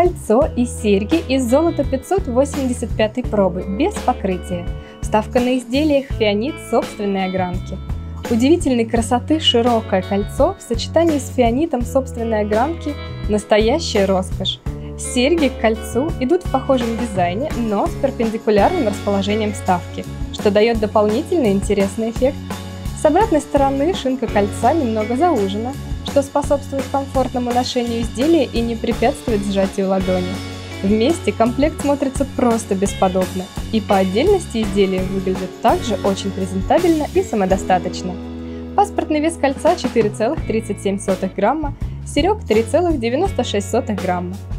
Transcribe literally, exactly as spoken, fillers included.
кольцо и серьги из золота пятьсот восемьдесят пятой пробы, без покрытия. Вставка на изделиях фианит собственной огранки. Удивительной красоты широкое кольцо в сочетании с фианитом собственной огранки – настоящая роскошь. Серьги к кольцу идут в похожем дизайне, но с перпендикулярным расположением вставки, что дает дополнительный интересный эффект. С обратной стороны шинка кольца немного заужена, что способствует комфортному ношению изделия и не препятствует сжатию ладони. Вместе комплект смотрится просто бесподобно, и по отдельности изделия выглядят также очень презентабельно и самодостаточно. Паспортный вес кольца четыре целых тридцать семь сотых грамма, серег три целых девяносто шесть сотых грамма.